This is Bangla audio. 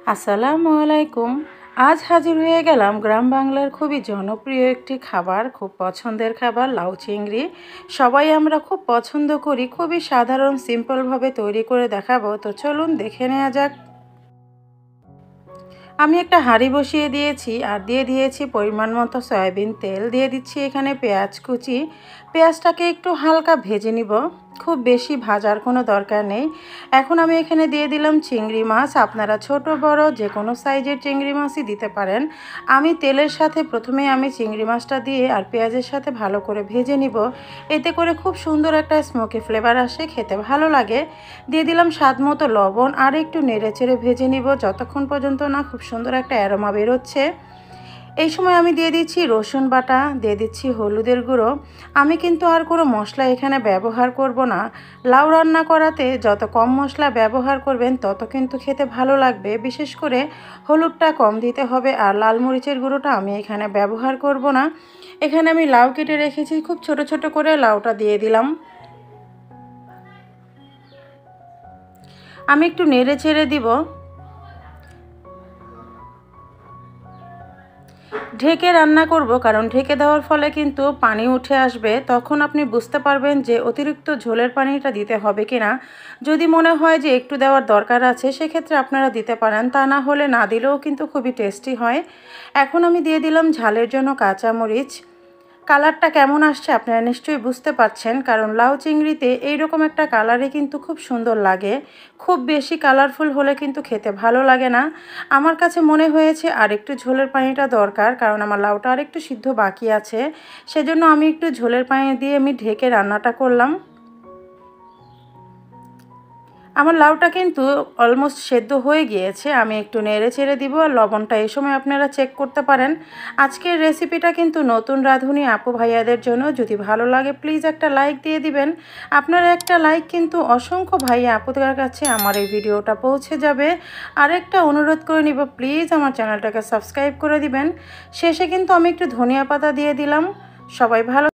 আসসালামু আলাইকুম। আজ হাজির হয়ে গেলাম গ্রাম বাংলার খুবই জনপ্রিয় একটি খাবার, খুব পছন্দের খাবার লাউ চিংড়ি। সবাই আমরা খুব পছন্দ করি, খুবই সাধারণ সিম্পলভাবে তৈরি করে দেখাবো। তো চলুন দেখে নেওয়া যাক। আমি একটা হাঁড়ি বসিয়ে দিয়েছি আর দিয়ে দিয়েছি পরিমাণ মতো সয়াবিন তেল, দিয়ে দিচ্ছি এখানে পেঁয়াজ কুচি। পেঁয়াজটাকে একটু হালকা ভেজে নিব, খুব বেশি ভাজার কোনো দরকার নেই। এখন আমি এখানে দিয়ে দিলাম চিংড়ি মাছ। আপনারা ছোট বড় যে কোনো সাইজের চিংড়ি মাছই দিতে পারেন। আমি তেলের সাথে প্রথমে আমি চিংড়ি মাছটা দিয়ে আর পেঁয়াজের সাথে ভালো করে ভেজে নিব। এতে করে খুব সুন্দর একটা স্মোকি ফ্লেভার আসে, খেতে ভালো লাগে। দিয়ে দিলাম স্বাদ মতো লবণ আর একটু নেড়ে চেড়ে ভেজে নিব যতক্ষণ পর্যন্ত না খুব সুন্দর একটা অ্যারোমা বেরোচ্ছে। এই সময় আমি দিয়ে দিচ্ছি রসুন বাটা, দিয়ে দিচ্ছি হলুদের গুঁড়ো। আমি কিন্তু আর কোনো মশলা এখানে ব্যবহার করব না। লাউ রান্না করাতে যত কম মশলা ব্যবহার করবেন তত কিন্তু খেতে ভালো লাগবে। বিশেষ করে হলুদটা কম দিতে হবে, আর লাল মরিচের গুঁড়োটা আমি এখানে ব্যবহার করব না। এখানে আমি লাউ কেটে রেখেছি, খুব ছোট ছোট করে লাউটা দিয়ে দিলাম। আমি একটু নেড়ে চেড়ে দিব। ঢেকে রান্না করব, কারণ ঢেকে দেওয়ার ফলে কিন্তু পানি উঠে আসবে। তখন আপনি বুঝতে পারবেন যে অতিরিক্ত ঝোলের পানিটা দিতে হবে কিনা। যদি মনে হয় যে একটু দেওয়ার দরকার আছে, সেক্ষেত্রে আপনারা দিতে পারেন, তা না হলে না দিলেও কিন্তু খুবই টেস্টি হয়। এখন আমি দিয়ে দিলাম ঝালের জন্য কাঁচামরিচ। কালারটা কেমন আসছে আপনারা নিশ্চয়ই বুঝতে পারছেন, কারণ লাউ চিংড়িতে এইরকম একটা কালারে কিন্তু খুব সুন্দর লাগে। খুব বেশি কালারফুল হলে কিন্তু খেতে ভালো লাগে না। আমার কাছে মনে হয়েছে আর একটু ঝোলের পানিটা দরকার, কারণ আমার লাউটা আর একটু সিদ্ধ বাকি আছে। সেজন্য আমি একটু ঝোলের পানি দিয়ে আমি ঢেকে রান্নাটা করলাম। আমার লাউটা কিন্তু অলমোস্ট সেদ্ধ হয়ে গিয়েছে। আমি একটু নেড়ে চেড়ে দিব, আর লবণটা এই সময় আপনারা চেক করতে পারেন। আজকের রেসিপিটা কিন্তু নতুন রাঁধুনি আপু ভাইয়াদের জন্য। যদি ভালো লাগে প্লিজ একটা লাইক দিয়ে দিবেন। আপনার একটা লাইক কিন্তু অসংখ্য ভাইয়া আপুদের কাছে আমার এই ভিডিওটা পৌঁছে যাবে। আরেকটা অনুরোধ করে নিব, প্লিজ আমার চ্যানেলটাকে সাবস্ক্রাইব করে দিবেন। শেষে কিন্তু আমি একটু ধনিয়া পাতা দিয়ে দিলাম। সবাই ভালো